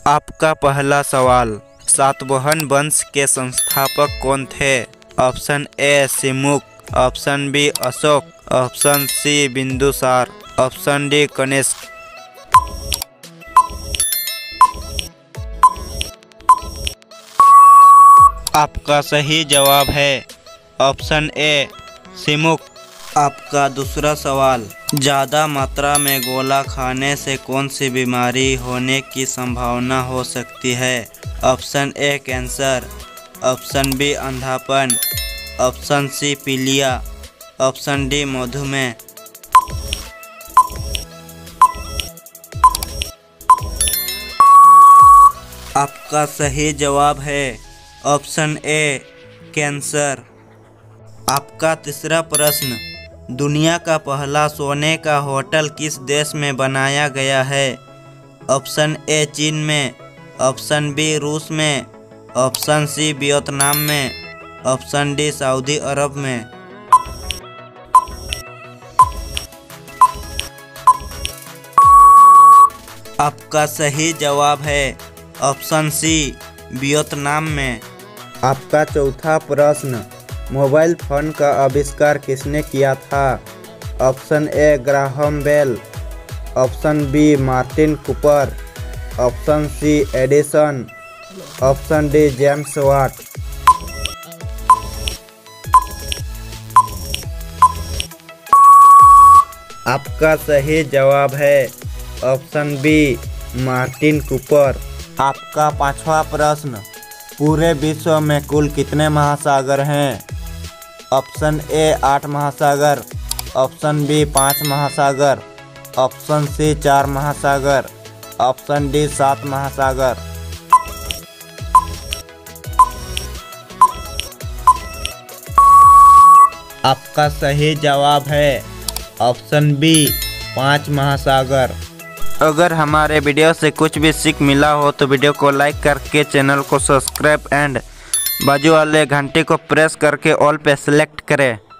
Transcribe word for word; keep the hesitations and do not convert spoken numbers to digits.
आपका पहला सवाल, सातवाहन वंश के संस्थापक कौन थे? Option A Simuk, option B Ashok, option C Bindusar, option D Kanishka. आपका सही जवाब है ऑप्शन ए सिमुक। आपका दूसरा सवाल, ज़्यादा मात्रा में गोला खाने से कौन सी बीमारी होने की संभावना हो सकती है? Option A cancer, option B अंधापन, ऑप्शन सी पीलिया, ऑप्शन डी मधुमेह। आपका सही जवाब है ऑप्शन ए कैंसर। आपका तीसरा प्रश्न, दुनिया का पहला सोने का होटल किस देश में बनाया गया है? ऑप्शन ए चीन में, ऑप्शन बी रूस में, ऑप्शन सी वियतनाम में, ऑप्शन डी सऊदी अरब में। आपका सही जवाब है ऑप्शन सी वियतनाम में। आपका चौथा प्रश्न, मोबाइल फोन का आविष्कार किसने किया था? Option A Graham Bell, option B Martin Cooper, option C Edison, option D James Watt. आपका सही जवाब है ऑप्शन बी मार्टिन कूपर। आपका पांचवा प्रश्न, पूरे विश्व में कुल कितने महासागर हैं? ऑप्शन ए आठ महासागर, ऑप्शन बी पाँच महासागर, ऑप्शन सी चार महासागर, ऑप्शन डी सात महासागर। आपका सही जवाब है ऑप्शन बी पाँच महासागर। अगर हमारे वीडियो से कुछ भी सीख मिला हो तो वीडियो को लाइक करके चैनल को सब्सक्राइब एंड बाजू वाले घंटे को प्रेस करके ऑल पे सेलेक्ट करें।